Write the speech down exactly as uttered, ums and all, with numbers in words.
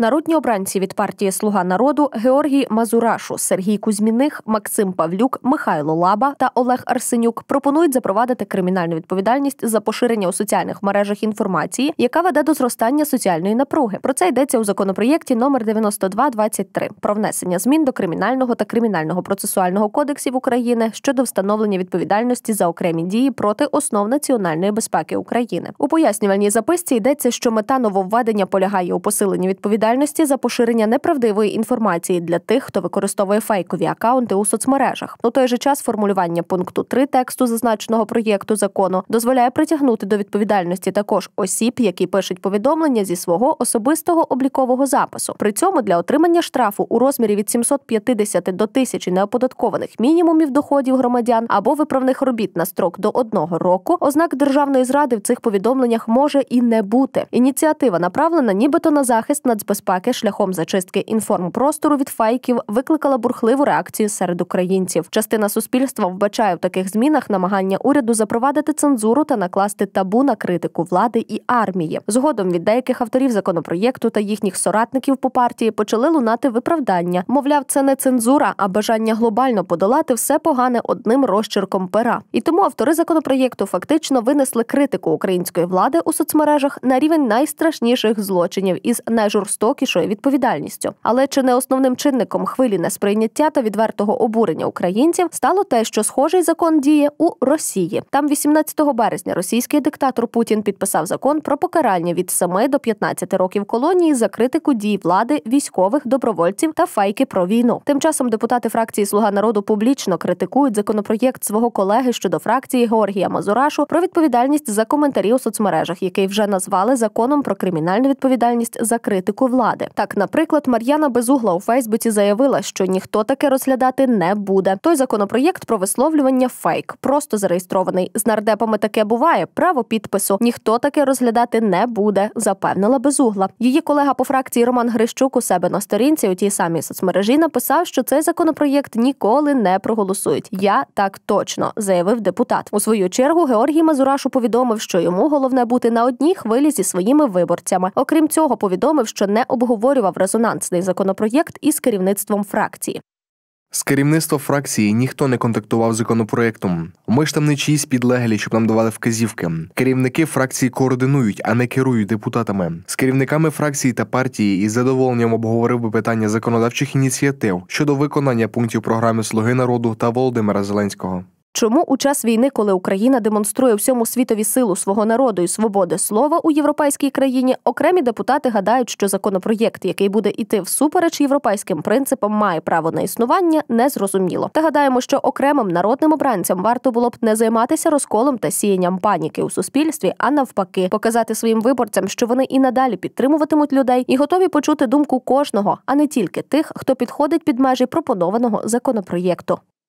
Народні обранці від партії «Слуга народу» Георгій Мазурашу, Сергій Кузьміних, Максим Павлюк, Михайло Лаба та Олег Арсенюк пропонують запровадити кримінальну відповідальність за поширення у соціальних мережах інформації, яка веде до зростання соціальної напруги. Про це йдеться у законопроєкті номер дев'яносто два двадцять три про внесення змін до Кримінального та Кримінального процесуального кодексів України щодо встановлення відповідальності за окремі дії проти основ національної безпеки України. У пояснювальній записці йдеться, що мета нововведення полягає у посиленні відповідальності за поширення неправдивої інформації для тих, хто використовує фейкові акаунти у соцмережах. У той же час формулювання пункту три тексту зазначеного проєкту закону дозволяє притягнути до відповідальності також осіб, які пишуть повідомлення зі свого особистого облікового запису. При цьому для отримання штрафу у розмірі від сімсот п'ятдесят до тисячі неоподаткованих мінімумів доходів громадян або виправних робіт на строк до одного року ознак державної зради в цих повідомленнях може і не бути. Ініціатива направлена нібито на захист нацбезпеки шляхом зачистки інформпростору від фейків викликала бурхливу реакцію серед українців. Частина суспільства вбачає в таких змінах намагання уряду запровадити цензуру та накласти табу на критику влади і армії. Згодом від деяких авторів законопроєкту та їхніх соратників по партії почали лунати виправдання. Мовляв, це не цензура, а бажання глобально подолати все погане одним розчерком пера. І тому автори законопроєкту фактично винесли критику української влади у соцмережах на рівень найстрашніших злочинів із найжорстокішою відповідальністю. Але чи не основним чинником хвилі несприйняття та відвертого обурення українців стало те, що схожий закон діє у Росії. Там вісімнадцятого березня російський диктатор Путін підписав закон про покарання від семи до п'ятнадцяти років колонії за критику дій влади, військових, добровольців та фейки про війну. Тим часом депутати фракції «Слуга народу» публічно критикують законопроєкт свого колеги щодо фракції Георгія Мазурашу про відповідальність за коментарі у соцмережах, який вже назвали законом про кримінальну відповідальність за критику влади. Так, наприклад, Мар'яна Безугла у Фейсбуці заявила, що ніхто таке розглядати не буде. Той законопроєкт про висловлювання фейк, просто зареєстрований. З нардепами таке буває, право підпису. Ніхто таке розглядати не буде, запевнила Безугла. Її колега по фракції Роман Грищук у себе на сторінці у тій самій соцмережі написав, що цей законопроєкт ніколи не проголосують. Я так точно, заявив депутат. У свою чергу Георгій Мазурашу повідомив, що йому головне бути на одній хвилі зі своїми виборцями. Окрім цього, повідомив, що не обговорював резонансний законопроєкт із керівництвом фракції. З керівництва фракції ніхто не контактував з законопроєктом. Ми ж там не чиїсь підлеглі, щоб нам давали вказівки. Керівники фракції координують, а не керують депутатами. З керівниками фракції та партії із задоволенням обговорив би питання законодавчих ініціатив щодо виконання пунктів програми «Слуги народу» та Володимира Зеленського. Чому у час війни, коли Україна демонструє всьому світові силу свого народу і свободи слова у європейській країні, окремі депутати гадають, що законопроєкт, який буде іти всупереч європейським принципам, має право на існування, незрозуміло. Та гадаємо, що окремим народним обранцям варто було б не займатися розколом та сіянням паніки у суспільстві, а навпаки, показати своїм виборцям, що вони і надалі підтримуватимуть людей і готові почути думку кожного, а не тільки тих, хто підходить під межі пропонованого законопроєкту.